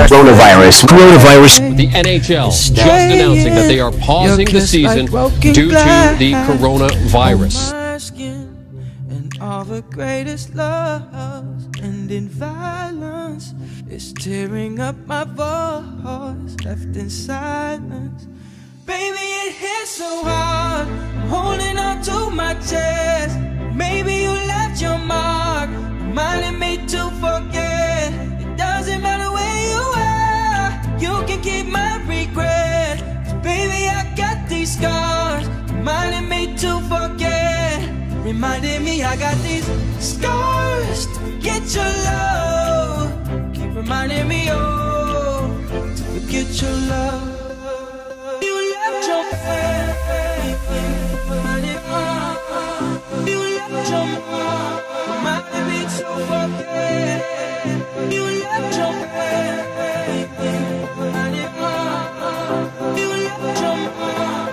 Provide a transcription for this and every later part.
Coronavirus. The NHL just announcing that they are pausing the season due to the coronavirus. And all the greatest loves end in violence. It's tearing up my voice, left in silence. Baby, it hits so hard, I'm holding on to my chest. Maybe you left your mark, reminding me to forget. It doesn't matter where you are, you can keep my regret. 'Cause baby, I got these scars, reminding me to forget. Reminding me I got these scars to forget your love. Keep reminding me, oh, to forget your love. You left your face, you left your mark, reminding me to forget. You left your face, you left your mark.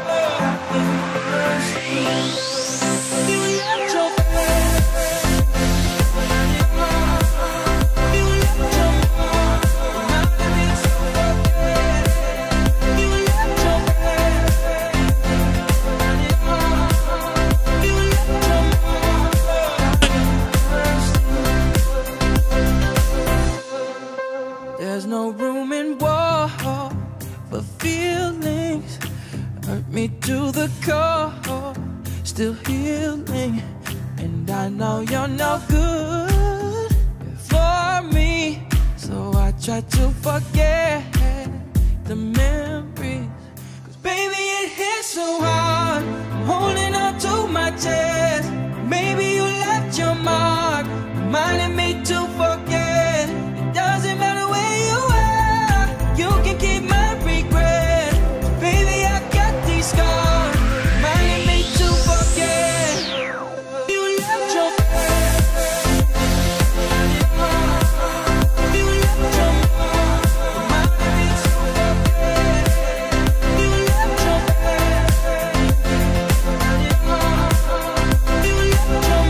There's no room in war for feelings. Hurt me to the core, still healing. And I know you're no good for me, so I try to forget the memories. 'Cause baby, it hits so hard, I'm holding on to my chest. Maybe you left your mark, reminding me to forget. It doesn't matter where you are, you can keep my regret. Baby, I got these scars, reminding me to forget. You left your you left your mark, reminding me to forget. You left your you left your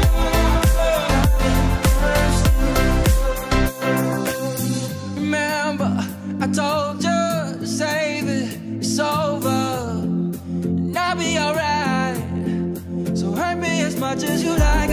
mark. Remember, I told you to save it, it's over, and I'll be alright. So hurt me as much as you like.